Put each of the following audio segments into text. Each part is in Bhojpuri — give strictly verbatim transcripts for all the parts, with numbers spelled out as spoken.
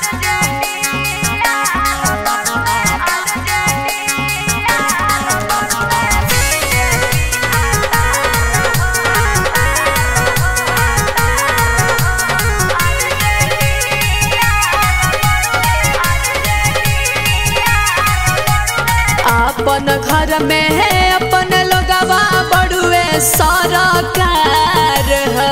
अपन घर में है अपन लोगवा बड़ुए सरकार है।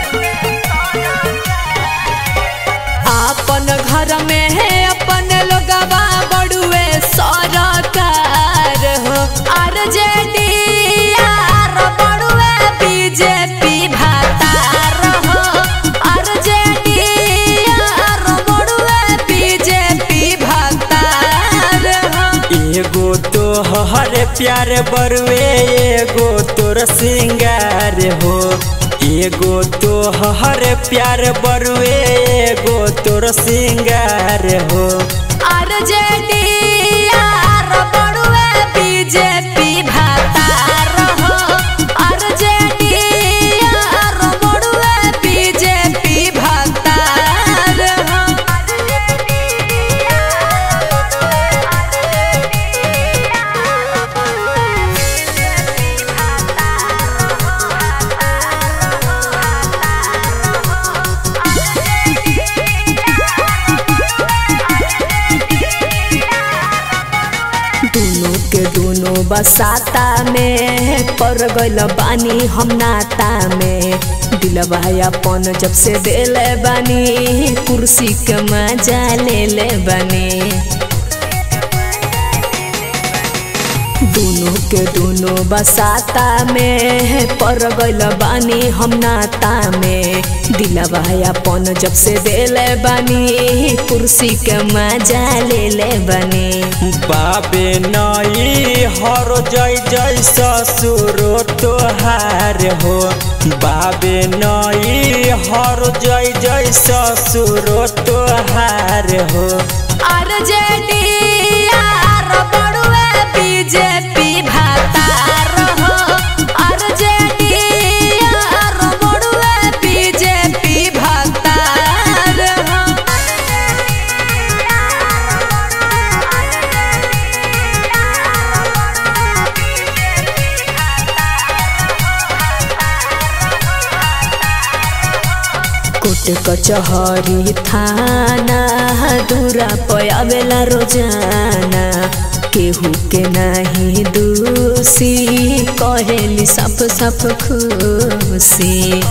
अपन घर में है अपन लोगवा बड़ुए सरकार हो। आरजेडी आर बड़ुए बीजेपी भातार हो। आरजेडी आर बड़ुए बीजेपी भातार हो। एगो तो हर प्यार बरुए एगो तोर सिंगार हो। एगो तो हर प्यार बरुए एगो तोर सिंगार हो। आरजेडी आर बड़ुए बीजेपी भातार हो। आरजेडी आर बड़ुए बीजेपी भातार हो। दोनों के दोनों बसाता में पर गइल बानी हम नाता में। दिलवा अपन जब से देले बानी कुर्सी के मजा ले ले बानी। दोनों के दोनों बसाता में पर गइल बानी हम नाता में। दिलवा अपन जब से देले बानी कुर्सी के मजा ले ले बानी। बाबे नई हर जय जय ससुरो तोहार हो। बाबे नई हर जय जय ससुरो तोहार हो। आरजेडी आर बड़ुए बीजेपी भातार हो। आरजेडी आर बड़ुए बीजेपी भातार हो। कोट कचहरी थाना दूरा पयावेला रोजाना। केहू के नहीं दूसी कहेली सफ सफ खुशी।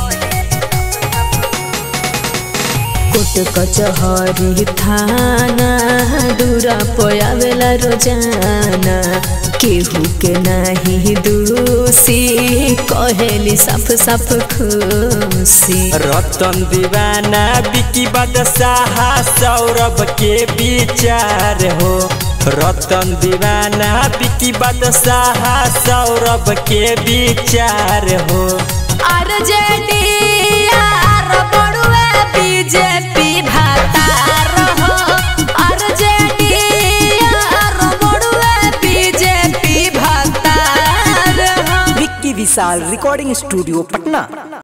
कोट कचहरी थाना दूरा पयावेला रोजाना। केहू के नहीं दूसी कहेली सफ सफ खुशी। रतन दीवाना बिकी बादशाह सौरभ के विचार हो। रतन दीवाना बिकी बादशाह सौरभ के विचार हो। आरजेडी आर बड़ुए बीजेपी भातार हो। आरजेडी आर बड़ुए बीजेपी भातार हो। Vicky Vishal recording studio Patna.